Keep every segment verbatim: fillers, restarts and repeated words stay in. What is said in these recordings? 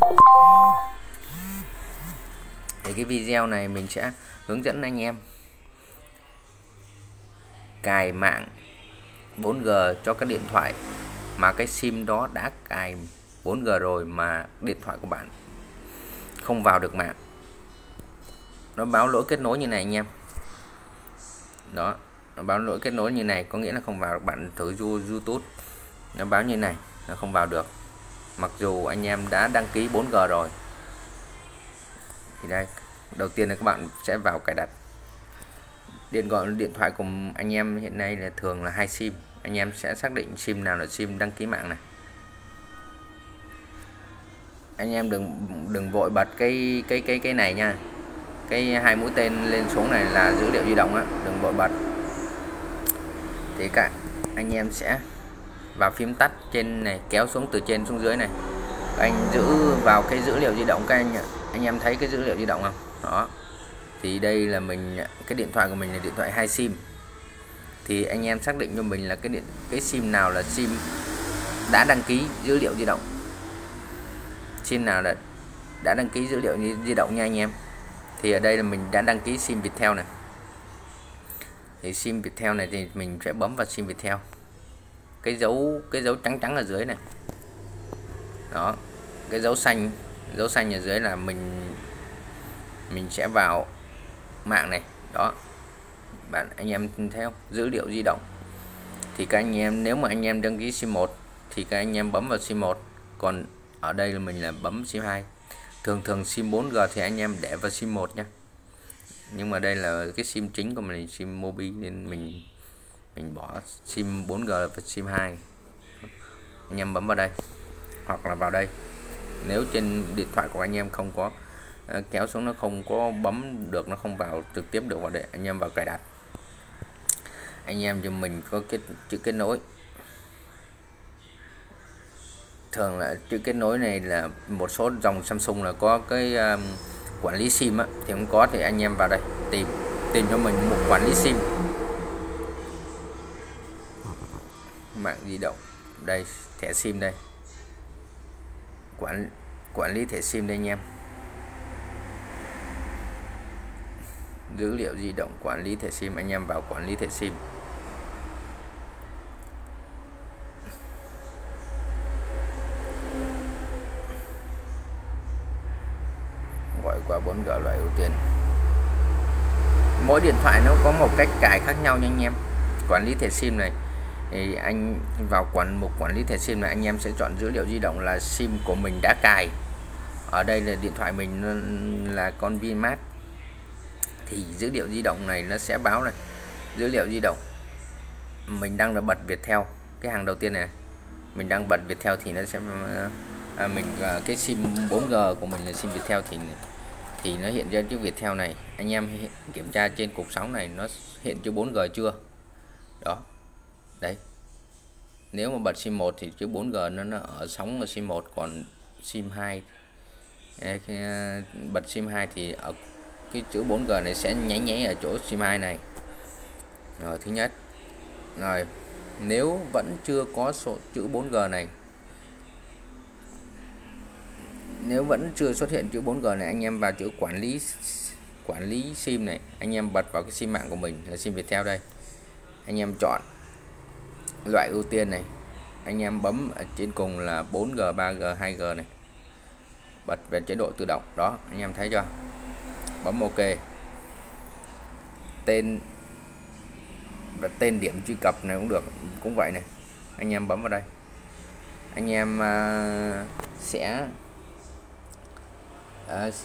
Thì cái video này mình sẽ hướng dẫn anh em cài mạng bốn G cho các điện thoại mà cái sim đó đã cài bốn G rồi mà điện thoại của bạn không vào được mạng. Nó báo lỗi kết nối như này anh em. Đó, nó báo lỗi kết nối như này có nghĩa là không vào được. Bạn thử YouTube nó báo như này, nó không vào được. Mặc dù anh em đã đăng ký bốn G rồi. Thì đây, đầu tiên là các bạn sẽ vào cài đặt. Điện gọi điện thoại của anh em hiện nay là thường là hai sim. Anh em sẽ xác định sim nào là sim đăng ký mạng này. Anh em đừng đừng vội bật cái cái cái cái này nha. Cái hai mũi tên lên xuống này là dữ liệu di động á, đừng vội bật. Thì cả anh em sẽ vào phím tắt trên này, kéo xuống từ trên xuống dưới này. Anh giữ vào cái dữ liệu di động, các anh anh em thấy cái dữ liệu di động không? Đó. Thì đây là mình, cái điện thoại của mình là điện thoại hai sim. Thì anh em xác định cho mình là cái điện cái sim nào là sim đã đăng ký dữ liệu di động. Sim nào là đã đăng ký dữ liệu di động nha anh em. Thì ở đây là mình đã đăng ký sim Viettel này. Thì sim Viettel này thì mình sẽ bấm vào sim Viettel. Cái dấu cái dấu trắng trắng ở dưới này. Đó, cái dấu xanh, dấu xanh ở dưới là mình mình sẽ vào mạng này. Đó. Bạn anh em thấy không? Dữ liệu di động. Thì các anh em nếu mà anh em đăng ký sim một thì các anh em bấm vào sim một, còn ở đây là mình là bấm sim hai. Thường thường sim bốn G thì anh em để vào sim một nhé. Nhưng mà đây là cái sim chính của mình, sim Mobi, nên mình mình bỏ sim bốn G vào sim hai. Anh em bấm vào đây hoặc là vào đây. Nếu trên điện thoại của anh em không có uh, kéo xuống, nó không có bấm được, nó không vào trực tiếp được vào đây, anh em vào cài đặt. Anh em cho mình có cái chữ kết nối. Thường là chữ kết nối này là một số dòng Samsung là có cái um, quản lý sim á, thì không có thì anh em vào đây tìm tìm cho mình một quản lý sim. Mạng di động đây, thẻ sim đây, quản quản lý thẻ sim đây anh em. Dữ liệu di động, quản lý thẻ sim, anh em vào quản lý thẻ sim. Gọi qua bốn G loại ưu tiên. Mỗi điện thoại nó có một cách cài khác nhau nha anh em. Quản lý thẻ sim này thì anh vào quản mục quản lý thẻ sim này, anh em sẽ chọn dữ liệu di động là sim của mình đã cài. Ở đây là điện thoại mình là con Vinmart. Thì dữ liệu di động này nó sẽ báo này, dữ liệu di động mình đang là bật Viettel, cái hàng đầu tiên này mình đang bật Viettel thì nó sẽ à, mình cái sim bốn G của mình là sim Viettel thì thì nó hiện ra chữ Viettel này. Anh em kiểm tra trên cục sóng này nó hiện chữ bốn G chưa. Đó đấy, nếu mà bật sim một thì chữ bốn G nó, nó ở sóng ở sim một, còn sim hai bật sim hai thì ở cái chữ bốn G này sẽ nháy nháy ở chỗ sim hai này. Rồi thứ nhất. Rồi nếu vẫn chưa có số chữ bốn G này, nếu vẫn chưa xuất hiện chữ bốn G này, anh em vào chữ quản lý quản lý sim này, anh em bật vào cái sim mạng của mình là sim Viettel đây. Anh em chọn loại ưu tiên này, anh em bấm ở trên cùng là bốn G, ba G, hai G này, bật về chế độ tự động. Đó, anh em thấy chưa? Bấm OK. Tên và tên điểm truy cập này cũng được, cũng vậy này. Anh em bấm vào đây. Anh em uh, sẽ uh,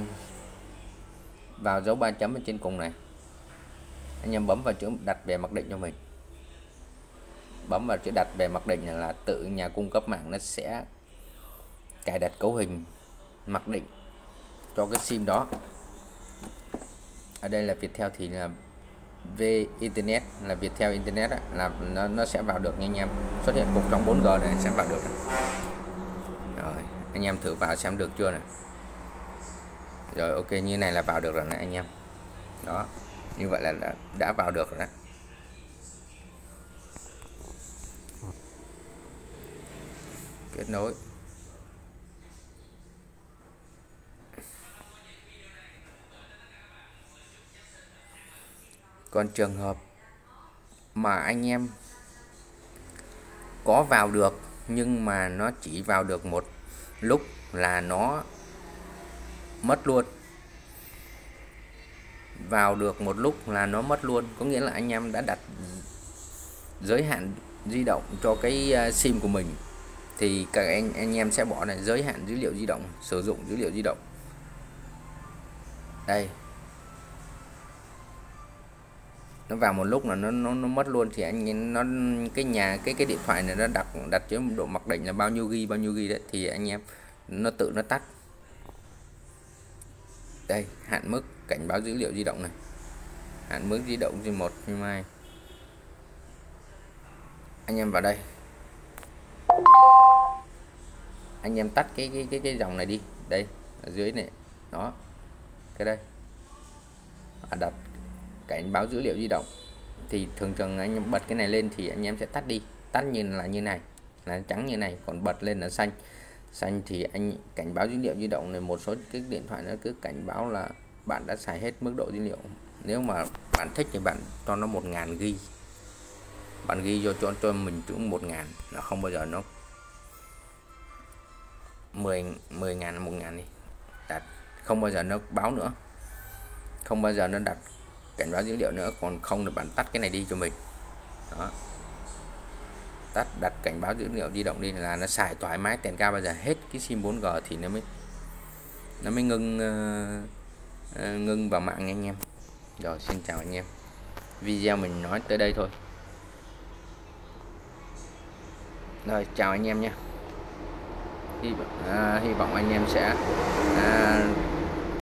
vào dấu ba chấm ở trên cùng này. Anh em bấm vào chữ đặt về mặc định cho mình. Bấm vào chữ đặt về mặc định là tự nhà cung cấp mạng nó sẽ cài đặt cấu hình mặc định cho cái sim đó. Ở đây là Viettel thì là V Internet, là Viettel Internet á, là nó, nó sẽ vào được nha anh em. Xuất hiện cục trong bốn G này sẽ vào được này. Rồi anh em thử vào xem được chưa này. Rồi OK, như này là vào được rồi này anh em. Đó, như vậy là đã, đã vào được rồi đó. Kết nối. Còn trường hợp mà anh em có vào được nhưng mà nó chỉ vào được một lúc là nó mất luôn. Vào được một lúc là nó mất luôn, có nghĩa là anh em đã đặt giới hạn di động cho cái sim của mình thì các anh anh em sẽ bỏ này giới hạn dữ liệu di động, sử dụng dữ liệu di động. Đây, nó vào một lúc là nó nó, nó mất luôn thì anh nó cái nhà cái cái điện thoại này nó đặt đặt chế độ mặc định là bao nhiêu ghi bao nhiêu ghi đấy thì anh em nó tự nó tắt. Đây, hạn mức cảnh báo dữ liệu di động này, hạn mức di động thì một nhưng mai anh em vào đây, anh em tắt cái cái cái cái dòng này đi, đây ở dưới này đó, cái đây đặt cảnh báo dữ liệu di động thì thường thường anh em bật cái này lên thì anh em sẽ tắt đi, tắt như là như này là trắng như này, còn bật lên là xanh. Xanh thì anh cảnh báo dữ liệu di động này, một số cái điện thoại nó cứ cảnh báo là bạn đã xài hết mức độ dữ liệu. Nếu mà bạn thích thì bạn cho nó một ngàn ghi, bạn ghi vô cho cho mình cũng một ngàn, nó không bao giờ nó mười mười ngàn một ngàn đi đặt, không bao giờ nó báo nữa, không bao giờ nó đặt cảnh báo dữ liệu nữa. Còn không thì bạn tắt cái này đi cho mình đó, tắt đặt cảnh báo dữ liệu di động đi là nó xài thoải mái tiền cao, bao giờ hết cái sim bốn G thì nó mới nó mới ngưng uh, uh, ngưng vào mạng anh em. Rồi, xin chào anh em, video mình nói tới đây thôi. Rồi, chào anh em nha. Hy, à, hy vọng anh em sẽ à,